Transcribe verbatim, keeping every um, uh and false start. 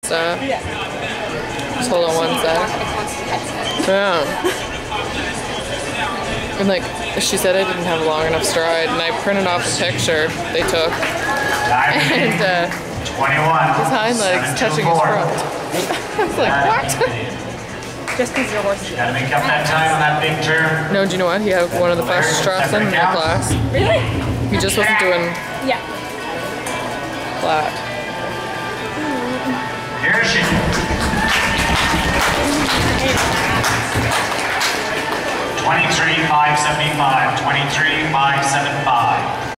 stuff. Just hold on one sec. Yeah. And like, she said I didn't have a long enough stride, and I printed off a picture they took. And uh, his hind legs touching his front. I was like, what? Just because your horse is gotta make up that time on that big turn. No, do you know what? He had one of the fastest drops in my class. Really? He just wasn't doing Yeah. flat. Here she twenty-three five seventy-five, twenty-three five seventy-five.